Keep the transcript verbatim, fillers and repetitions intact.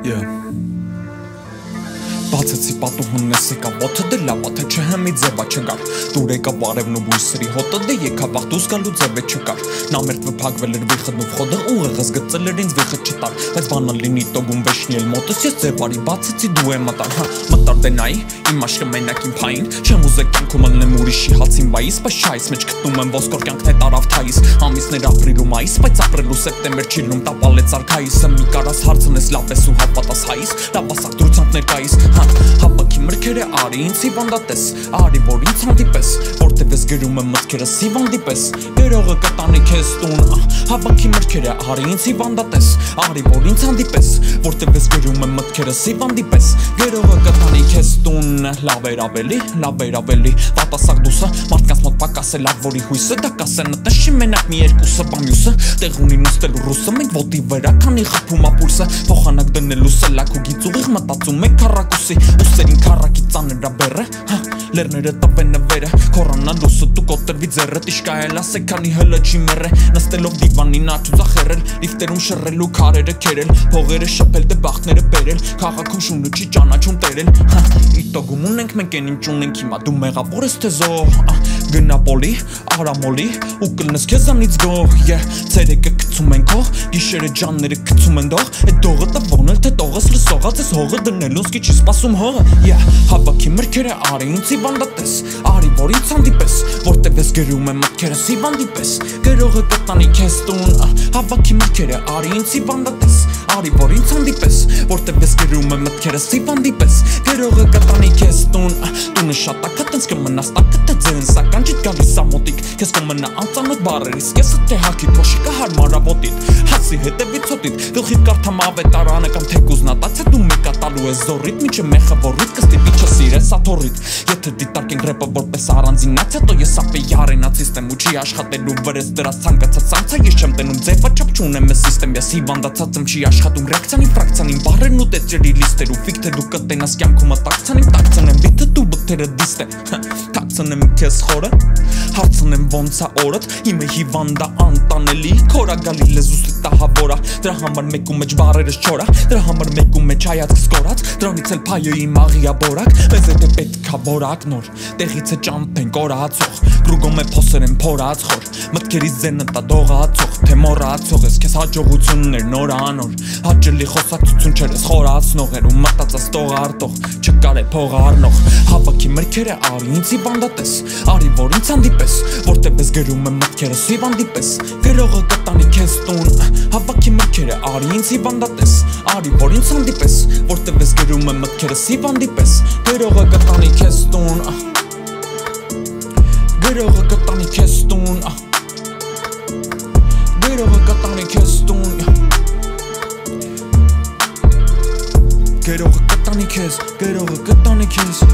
Yeah. Բացեցի պատուհունս եկա ոտը դե լավա թե չէ հմի ձևա չգար դուր եկա վարևն ու բույսերի հոտը դե եկա վաղտուս գալու ձևը չկար նա մերթ վփակվել էր վիխդնով խոդը ուղեղս գծել էր ինձ վիխը չտար բայց բանալ լինի տոգում վեշնիել մոտս ես ձևարի բացեցի դու եմ ատար հա մտար դե նայի իմ աշխը մենակ իմ փային չեմ ուզեք կյանքում ելնեմ ուրիշի հացին բայիս բայց շայս մեջ գտնում եմ ոսկոր կյանքն է տարավ թայիս ամիսներ ապրիլ ու մայիս բայց ապրել ու սեպտեմբեր չի լինում տապալեց արքայիսը մի կարաս հարցնես լավ ես ու հապատաս հայիս լավ ասակտրությամբ ներկայիս Հապակի մրքերը արի ինձ հիվանդատես Արի որ ինձ հանդիպես Որտև ես գրում եմ մտքերս հիվանդիպես Գրողը կտանի քեզ տուն Հապակի մրքերը արի ինձ հիվանդատես Արի որ ինձ հանդիպես Որտև ես գրում եմ մտքերս հիվանդիպես Գրողը կտանի քեզ տուն Լավ էր ավելի, լավ էր ավելի Վատասակ դուսը մարդկանց մոտ պակաս է լավ որի հույսը Դա կասեն տնշի մենակ մի երկուսը բամյուսը Տեղ ունին ուստելու ռուսը Մենք ոտի վրա քանի խփում ապուրսը Փոխանակ դնելու սլակ ու գից ուղիղ մտածում եք քառակուսի Ուսերին քառակի ծանր բերը հա լերները տապեն նվերը Քորանա լուսը դու կոտրվի ձեռը Տիշկա էլ ասեք քանի հլը չի մերը Նստելով դիվանին աչու ծախերել Լիֆտերում շռել ու քարերը քերել Փողերը շփել դե բախտները բերել Քաղաքում շունը չի ճանաչում տերել հա Իտոգում ունենք մենք են ինչ ունենք հիմա Դու մեղավոր ես թե զո Գնա պոլի, արամոլի ու կլնես քեզանից գող yeah ցերեկը գցում են քող գիշերը ջանները գցում են դող այդ դողը տվոնել թե տողս լսողած ես հողը դնելու սկի չի սպասում հողը yeah հապակի մրքերը արի ինձ հիվանդատես արի որ ինձ հանդիպես որտև ես գրում եմ մտքերս հիվանդիպես գրողը կտանի քեզ տուն հապակի մրքերը արի ինձ հիվանդատես արի որ ինձ հանդիպես որտև ես գրում եմ մտքերս հիվանդիպես գրողը կտանի քեզ տուն տունը շատ ակա տենց կմնաս տակը թե ձեն սական չիտ գալիս ամոտիկ քեզ կմնա անծանոթ բարերիս կեսը թե հակի փոշիկը հարմարավոտիտ հասի հետևից հոտիտ գլխիդ կարդամ ավետարանը կամ թեկուզ նատացա դու մեկա տալու ես զորիտ միջը մեխը որիտ կստիպի չսիրես աթորիտ եթե դիտարկենք ռեպը որպես առանձինացիա տո ես ապե յարենացիստ եմ ու չի աշխատելու վրես դրած ցանկացած սանցա ես չեմ տենում ձևը չափ չունեմ ես սիստեմ ես հիվանդացած եմ չի աշխատում ռեակցիան ֆրակցիան բարերն ու տեծերի լիստեր ու ֆիք թե դու կտենաս կյանքում տակցանին տակցանեմ բիթը դու բթերը դիստ է տակցանեմ քեզ խորը հարցնեմ ոնց է օրդ իմը հիվանդա անտանելի քորա գալի լեզուս տահավորա դրա համար մեկու մեջ բարերս չորա դրա համար մեկու մեջ հայացքս կորած դրանից էլ փայը իմ աղիա բորակ մեզ է պետքա բորակ նոր տեղից է ճամփեն կորացող գրուգոմ է փոսեր են փորած խոր մտքերից զենը տա դողացող թե մոռացող ես քեզ հաջողություններ նոր անոր հաճելի խոսակցություն չեր ես խորացնող էր ու մտածած տող արտող չկար է փող առնող հապակի մրքերը արի ինձ հիվանդատես արի որ ինձ հանդիպես որտև ես գրում եմ մտքերս հիվանդիպես գրողը կտանի քեզ տուն հապակի մրքերը արի ինձ հիվանդատես արի որ ինձ հանդիպես որտև ես գրում եմ մտքերս հիվանդիպես գրողը կտանի քեզ տուն գրողը կտանի քեզ տուն գրողը կտանի քեզ տուն գրողը կտանի քեզ գրողը կտանի քեզ